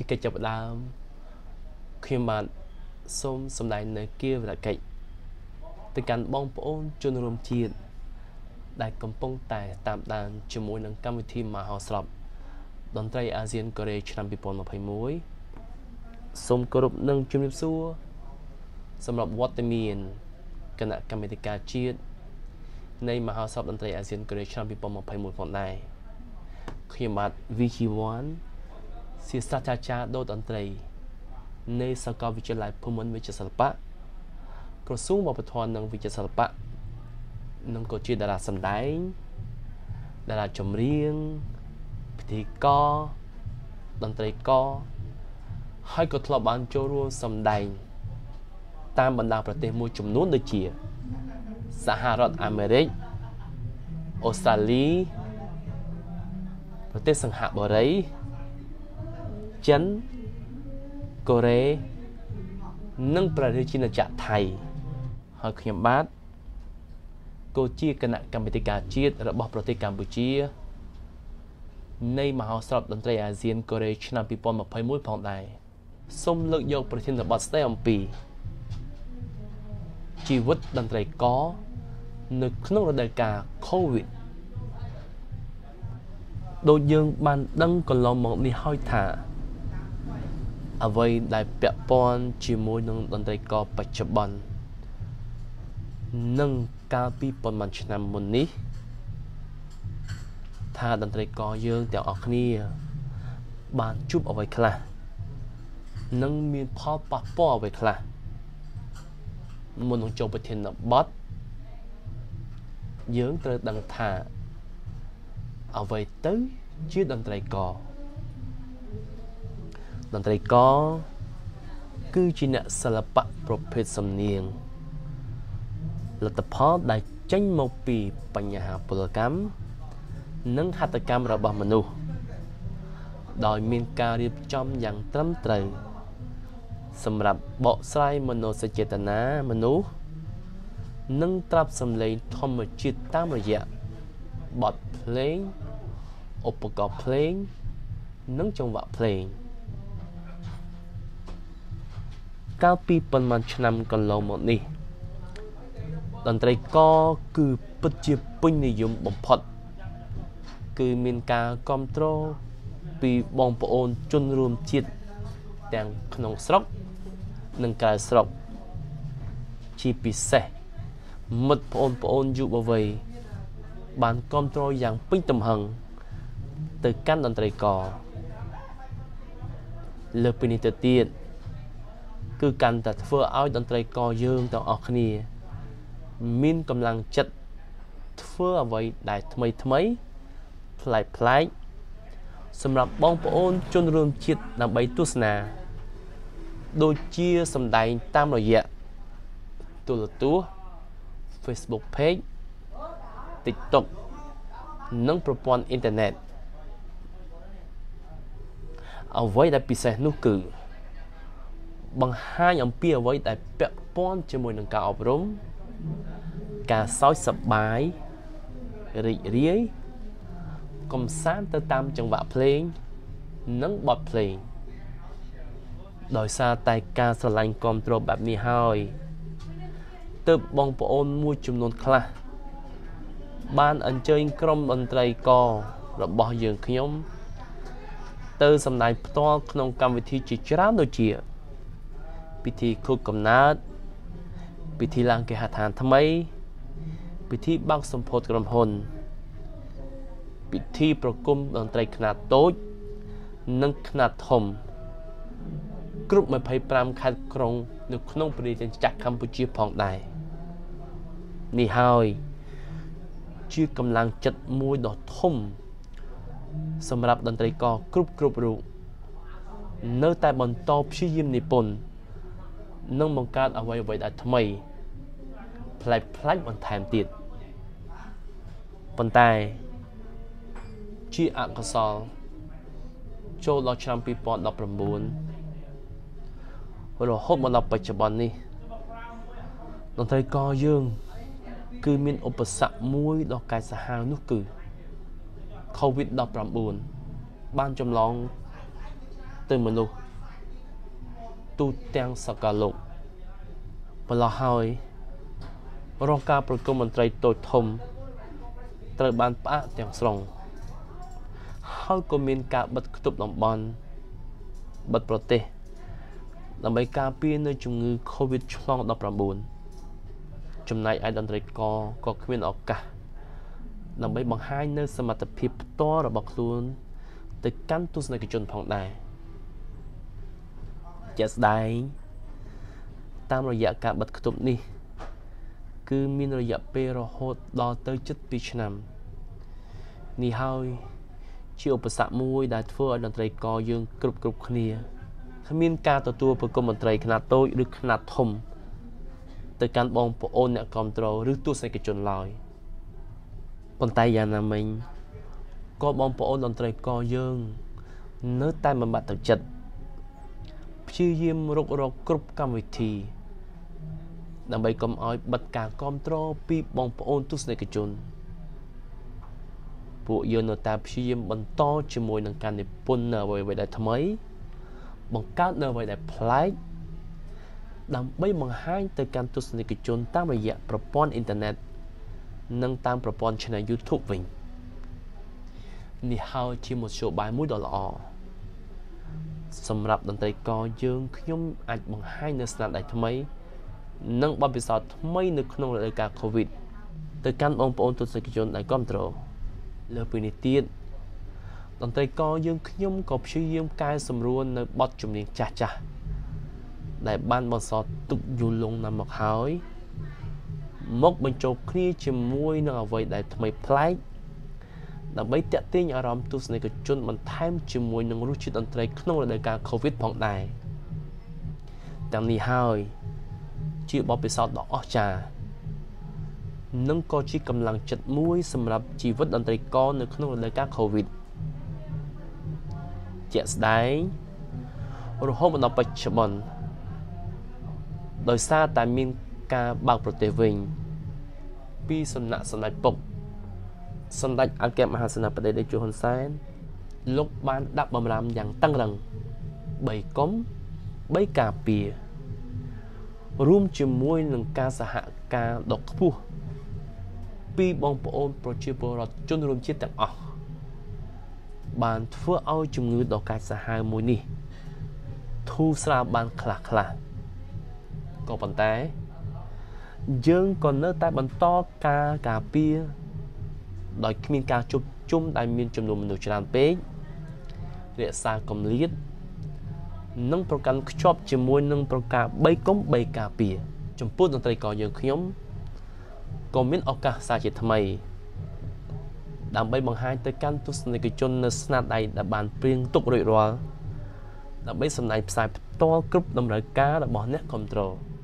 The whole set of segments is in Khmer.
cái chập đam khi mà xôm xâm đại nơi kia là cái từ cảnh bong bóng cho nó rôm chiên đại cầm bông tài tạm đàn cho mỗi nâng cam thi mà họ sập đón trai ASEAN Korea năm 2021សូមគោរពនឹងជំរាបសួរសម្រាប់វត្តមានគណៈកម្មាធិការជាតិនៃមហោស្រពតន្ត្រីអាស៊ានកូរ៉េឆ្នាំ 2021 ផងដែរខ្ញុំបាទ VG1 ជាសាស្ត្រាចារ្យដូតន្ត្រីនៃសាកលវិទ្យាល័យភូមិន្ទវិទ្យាសិល្បៈក្រសួងវប្បធម៌និងវិទ្យាសិល្បៈនិងក៏ជាតារាសម្ដែងតារាចម្រៀងពិធីករតន្ត្រីករហើយក៏ធ្លាប់បានចូលរួមសម្ដែងតាមបណ្ដាប្រទេសមួយចំនួនដូចជាសហរដ្ឋអាមេរិកអូស្ត្រាលីប្រទេសសិង្ហបុរីចិនកូរ៉េនិងប្រទេសជាណាចក្រថៃហើយខ្ញុំបាទក៏ជាគណៈកម្មាធិការជាតិរបស់ប្រទេសកម្ពុជានៃមហោស្រពតន្ត្រីអាស៊ានកូរ៉េឆ្នាំ 2021 ផងដែរសូមលើកយកប្រធានបទស្ដីអំពីជីវិតតន្ត្រីករនៅក្នុងរដូវកាល COVID ដូចយើងបានដឹងកន្លងមកនេះហើយថាអ្វីដែលពាក់ព័ន្ធជាមួយនឹងតន្ត្រីករបច្ចុប្បន្ននិងកាលពីប៉ុន្មានឆ្នាំមុននេះថាតន្ត្រីករយើងទាំងអស់គ្នាបានជួបអ្វីខ្លះនិងមានផលប៉ះពាល់អ្វីខ្លះមុននឹងចូលប្រធានបទយើងត្រូវដឹងថាអ្វីទៅជាតន្ត្រីករតន្ត្រីករគឺជាអ្នកសិល្បៈប្រភេទសំនៀងលទ្ធផលដែលចេញមកពីបញ្ហាពលកម្មនិងហត្ថកម្មរបស់មនុស្សដោយមានការរៀបចំយ៉ាងត្រឹមត្រូវសម្រាប់បកស្រាយមនោសញ្ចេតនាមនុស្សនិងត្រាប់សម្លេងធម្មជាតិតាមរយៈបទភ្លេងឧបករណ៍ភ្លេងនិងចង្វាក់ភ្លេងកាលពីប៉ុន្មានឆ្នាំកន្លងមកនេះតន្ត្រីករគឺពិតជាពេញនិយមបំផុតគឺមានការគាំទ្រពីបងប្អូនជនរួមជាតិទាំងក្នុងស្រុកនិងក្រៅស្រុកជាពិសេសមិត្តប្អូនយុវវ័យបានគាំទ្រយ៉ាងពេញទំហឹងទៅកាន់តន្ត្រីករលើពីនេះទៅទៀតគឺកាន់តែធ្វើឲ្យតន្ត្រីករយើងទាំងអស់គ្នាមានកម្លាំងចិត្តធ្វើអ្វីដែលថ្មីប្លែកសម្រាប់បងប្អូនជនរួមជាតិដើម្បីទស្សនាដូចជាសម្ដែងតាមរយៈទូរទស្សន៍ Facebook Page TikTok និងប្រព័ន្ធអ៊ីនធឺណិតអ្វីដែលពិសេសនោះគឺបង្ហាញអំពីអ្វីដែលពាក់ព័ន្ធជាមួយនឹងការអប់រំការសើចសប្បាយរីករាយកំសាន្តទៅតាមចង្វាក់ភ្លេងនិងបទភ្លេងដោយសារតែការស្រឡាញ់គាំទ្របែបនេះហើយទើបបងប្អូនមួយចំនួនខ្លះបានអញ្ជើញក្រុមតន្ត្រីកររបស់យើងខ្ញុំទៅសម្ដែងផ្ទាល់ក្នុងកម្មវិធីជាច្រើនដូចជាពិធីខួបកំណើតពិធីឡើងគេហដ្ឋានថ្មីពិធីបើកសម្ពោធក្រុមហ៊ុនពិធីប្រគំតន្ត្រីខ្នាតតូចនិងខ្នាតធំគ្រប់25ខេត្តក្រុងនៅក្នុងប្រទេសចក្រកម្ពុជាផងដែរនេះហើយជាកម្លាំងចិត្តមួយដ៏ធំសម្រាប់តន្ត្រីករគ្រប់រូបនៅតែបន្តព្យាយាមនិពន្ធនិងបង្កើតអ្វីដែលថ្មីប្លែកបន្ថែមទៀតប៉ុន្តែជាអកុសលចូលដល់ឆ្នាំ 2019 រហូតមកដល់បច្ចុប្បន្ននេះតន្ត្រីករយើងគឺមានឧបសគ្គមួយដ៏កាចសាហាវនោះគឺ COVID-19 បានចម្លង từ mình luôn tu tiếng sạc cả lục và là hỏi rong caประគមមន្ត្រីតូចធំត្រូវបានផ្អាកទាំងស្រុងហើយក៏មានការបិទគប់តំបន់បិទប្រទេសដើម្បីការពារនៅជំងឺ COVID ឆ្លង 19 ចំណែកឯតន្ត្រីករក៏គ្មានឱកាសដើម្បីបង្ហាញនៅសមត្ថភាពផ្ទាល់របស់ខ្លួនទៅកាន់ទស្សនិកជនផងដែរជាក់ស្ដែងតាមរយៈការបិទគប់នេះគឺមានរយៈពេលរហូតដល់ទៅជិត2ឆ្នាំនេះហើយជាឧបសគ្គមួយដែលធ្វើឲ្យតន្ត្រីករយើងគ្រប់គ្នាគ្មានការទទួលប្រគំតន្ត្រីខ្នាតតូចឬខ្នាតធំទៅកាន់បងប្អូនអ្នកគាំទ្រឬទស្សនិកជនឡើយប៉ុន្តែយ៉ាងណាមិញក៏បងប្អូនតន្ត្រីករយើងនៅតែមិនបាត់ទឹកចិត្តព្យាយាមរុករកគ្រប់កម្មវិធីដើម្បីកុំឲ្យបិទការគាំទ្រពីបងប្អូនទស្សនិកជនពួកយើងនៅតែព្យាយាមបន្តជាមួយនឹងការនិពន្ធនៅអ្វីដែលថ្មីបង្កើតនៅអ្វីដែលប្លែកដើម្បីបង្ហាញទៅកាន់ទស្សនិកជនតាមរយៈប្រព័ន្ធអ៊ីនធឺណិតនិងតាមប្រព័ន្ធ Channel YouTube វិញនេះហើយជាមធ្យោបាយមួយដ៏ល្អសម្រាប់តន្ត្រីករយើងខ្ញុំអាចបង្ហាញនៅស្នាដៃថ្មីនិងបទពិសោធន៍ថ្មីនៅក្នុងរដូវកាល COVID ទៅកាន់បងប្អូនទស្សនិកជនដែលគាំទ្រលើពីនេះទៀតតន្ត្រីករយើងខ្ញុំក៏ព្យាយាមកែសម្រួលនៅបទចម្រៀងចាស់ដែលបានបន្សល់ទុកយូរលង់ណាស់មកហើយមកបញ្ចូលគ្នាជាមួយនឹងអ្វីដែលថ្មីប្លែកដើម្បីទាក់ទាញអារម្មណ៍ទស្សនិកជនបន្ថែមជាមួយនឹងរសជាតិតន្ត្រីក្នុងរដូវកាល COVID ផងដែរទាំងនេះហើយជាបទពិសោធន៍ដ៏អស្ចារ្យនិងក៏ជាកម្លាំងចិត្តមួយសម្រាប់ជីវិតតន្ត្រីករនៅក្នុងរដូវកាល COVID ជាក់ស្ដែងរហូតមកដល់បច្ចុប្បន្នដោយសារតែមានការបើកប្រទេសវិញពីសំណាក់សម្ដេចពុកសម្ដេចអគ្គមហាសេនាបតីតេជោហ៊ុនសែនលោកបានដាក់បម្រាមយ៉ាងតឹងរ៉ឹង3កុំ3ការពាររួមជាមួយនឹងការសហការដ៏ខ្ពស់ពីបងប្អូនប្រជាពលរដ្ឋជនរួមជាតិទាំងអស់បានធ្វើឲ្យជំងឺដ៏កាចសាហាវមួយនេះធូរស្រាលបានខ្លះក៏ប៉ុន្តែយើងក៏នៅតែបន្តការការពារដោយគ្មានការជួបជុំដែលមានចំនួនមនុស្សច្រើនពេករក្សាគម្លាតនិងប្រកាន់ខ្ជាប់ជាមួយនឹងប្រការ3កុំ3ការពារចំពោះតន្ត្រីករយើងខ្ញុំក៏មានឱកាសសាជាថ្មីដើម្បីបង្ហាញទៅកាន់ទស្សនិកជននៅស្នាដៃដែលបានព្រៀងទុករួចរាល់ដើម្បីសម្ដែងផ្សាយផ្ទាល់គ្រប់តម្រូវការរបស់អ្នកគាំទ្រ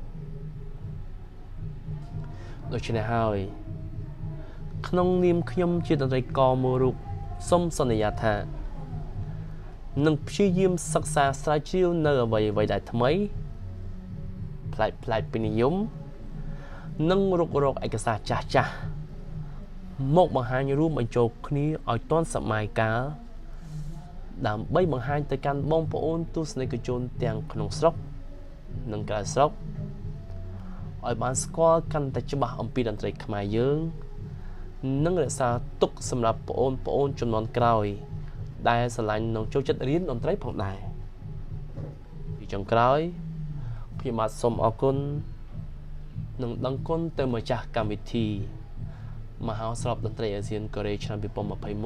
ដូច្នេះហើយក្នុងនាមខ្ញុំជាតន្ត្រីករមួយរូបសូមសន្យាថានឹងព្យាយាមសិក្សាស្រាវជ្រាវនៅអ្វីដែលថ្មីប្លែកពីនិយមនិងរុករកឯកសារចាស់មកបង្ហាញរួមបញ្ចូលគ្នាឲ្យទាន់សម័យកាលដើម្បីបង្ហាញទៅកាន់បងប្អូនទស្សនិកជនទាំងក្នុងស្រុកនិងក្រៅស្រុកឲ្យបានស្គាល់កាន់តែច្បាស់អំពីតន្ត្រីខ្មែរយើងនិងរក្សាទុកសម្រាប់បងប្អូនជំនាន់ក្រោយដែលស្រឡាញ់និងចូលចិត្តរៀនតន្ត្រីផងដែរពីចុងក្រោយខ្ញុំបាទសូមអរគុណនិងដឹងគុណទៅម្ចាស់កម្មវិធីមហោស្រពតន្ត្រីអាស៊ានកូរ៉េឆ្នាំ2021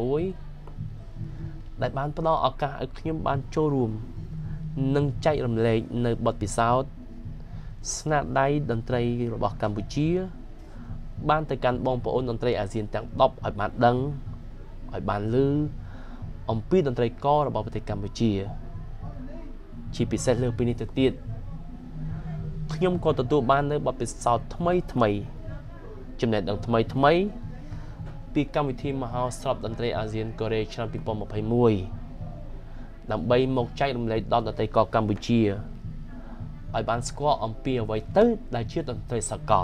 ដែលបានផ្ដល់ឱកាសឲ្យខ្ញុំបានចូលរួមនិងចែករំលែកនៅបទពិសោធន៍ស្នាដៃតន្ត្រីរបស់កម្ពុជាបានទៅកាន់បងប្អូនតន្ត្រីអាស៊ានទាំង10ឲ្យបានដឹងឲ្យបានឮអំពីតន្ត្រីកររបស់ប្រទេសកម្ពុជាជាពិសេសលើពីនេះទៅទៀតខ្ញុំក៏ទទួលបាននៅបទពិសោធន៍ថ្មីចំណេះដឹងថ្មីពីកម្មវិធីមហោស្រពតន្ត្រីអាស៊ានកូរ៉េឆ្នាំ2021ដើម្បីមកចែករំលែកដល់តន្ត្រីករកម្ពុជាឲ្យបានស្គាល់អំពីអ្វីទៅដែលជាតន្ត្រីសកល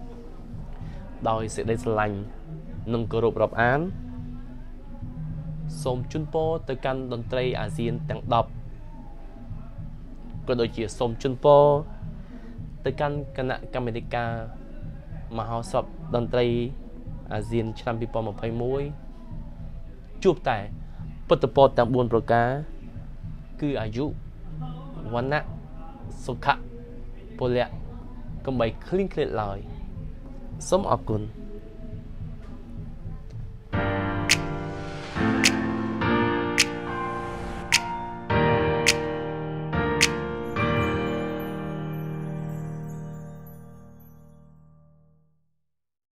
ដោយសេចក្តីស្រឡាញ់និងគោរពរាប់អានសូមជូនពរទៅកាន់តន្ត្រីអាស៊ានទាំង10ក៏ដូចជាសូមជូនពរទៅកាន់គណៈកម្មាធិការមហោស្រពតន្ត្រីអាស៊ានឆ្នាំ2021ជួបតែពុទ្ធពរទាំង4ប្រការគឺអាយុវណ្ណៈសុខៈពលៈកុំបីឃ្លៀងឃ្លាតឡើយសូមអរគុណ